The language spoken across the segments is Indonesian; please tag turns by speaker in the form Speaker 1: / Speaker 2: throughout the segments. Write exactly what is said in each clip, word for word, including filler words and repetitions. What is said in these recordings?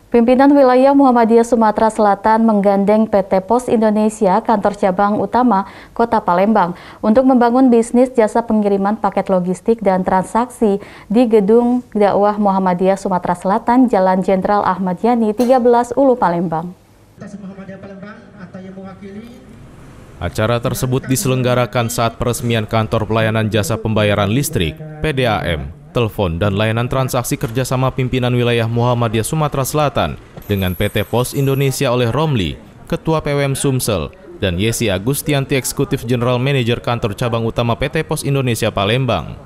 Speaker 1: Pimpinan Wilayah Muhammadiyah Sumatera Selatan menggandeng P T Pos Indonesia Kantor Cabang Utama Kota Palembang untuk membangun bisnis jasa pengiriman paket logistik dan transaksi di Gedung Dakwah Muhammadiyah Sumatera Selatan, Jalan Jenderal Ahmad Yani tiga belas Ulu Palembang.
Speaker 2: Acara tersebut diselenggarakan saat peresmian Kantor Pelayanan Jasa Pembayaran Listrik P D A M, telepon dan layanan transaksi kerjasama pimpinan wilayah Muhammadiyah Sumatera Selatan dengan P T Pos Indonesia oleh Romli, Ketua P W M Sumsel, dan Yesi Agustianti, Eksekutif General Manager Kantor Cabang Utama P T Pos Indonesia Palembang.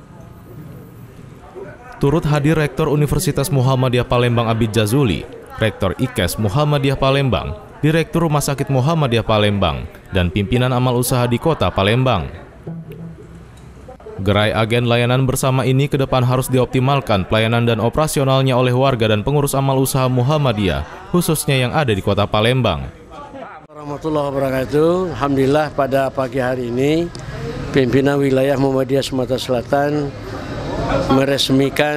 Speaker 2: Turut hadir Rektor Universitas Muhammadiyah Palembang Abid Jazuli, Rektor I K E S Muhammadiyah Palembang, Direktur Rumah Sakit Muhammadiyah Palembang, dan pimpinan amal usaha di Kota Palembang. Gerai agen layanan bersama ini ke depan harus dioptimalkan pelayanan dan operasionalnya oleh warga dan pengurus amal usaha Muhammadiyah, khususnya yang ada di Kota Palembang.
Speaker 3: Warahmatullahi wabarakatuh. Alhamdulillah pada pagi hari ini pimpinan wilayah Muhammadiyah Sumatera Selatan meresmikan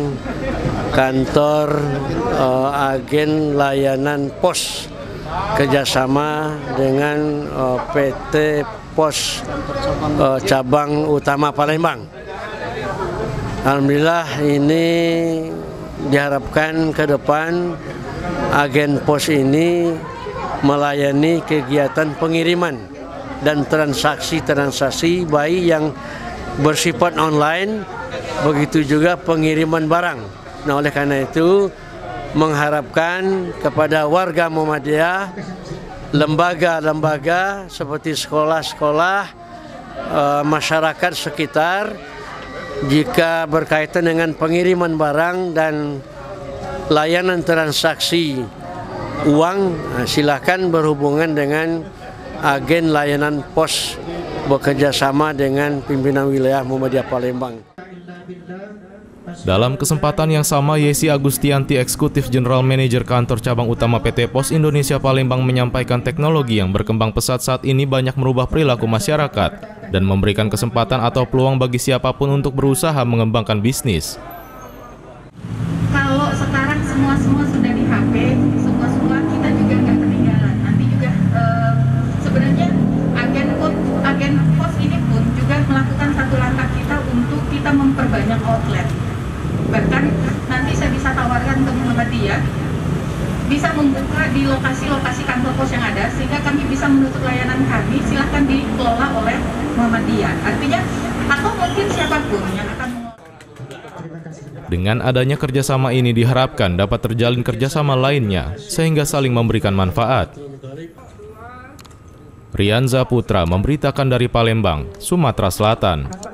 Speaker 3: kantor uh, agen layanan pos kerjasama dengan uh, P T Pos uh, Cabang Utama Palembang. Alhamdulillah ini diharapkan ke depan agen pos ini melayani kegiatan pengiriman dan transaksi-transaksi baik yang bersifat online, begitu juga pengiriman barang. Nah, oleh karena itu mengharapkan kepada warga Muhammadiyah, lembaga-lembaga seperti sekolah-sekolah, e, masyarakat sekitar, jika berkaitan dengan pengiriman barang dan layanan transaksi uang, silakan berhubungan dengan agen layanan pos bekerja sama dengan pimpinan wilayah Muhammadiyah Palembang.
Speaker 2: Dalam kesempatan yang sama, Yesi Agustianti, Eksekutif General Manager Kantor Cabang Utama P T Pos Indonesia Palembang, menyampaikan teknologi yang berkembang pesat saat ini banyak merubah perilaku masyarakat dan memberikan kesempatan atau peluang bagi siapapun untuk berusaha mengembangkan bisnis.
Speaker 4: Kalau sekarang semua-semua sudah di H P, semua-semua kita juga nggak ketinggalan. Nanti juga uh, sebenarnya agen pos, agen pos ini pun juga melakukan satu langkah kita untuk kita memperbanyak outlet. Bahkan nanti saya bisa tawarkan ke Muhammadiyah bisa membuka di lokasi-lokasi kantor pos yang ada, sehingga kami bisa menutup layanan kami, silahkan dikelola oleh Muhammadiyah. Artinya, atau mungkin siapapun yang akan mengelola.
Speaker 2: Dengan adanya kerjasama ini diharapkan dapat terjalin kerjasama lainnya, sehingga saling memberikan manfaat. Rianza Putra memberitakan dari Palembang, Sumatera Selatan.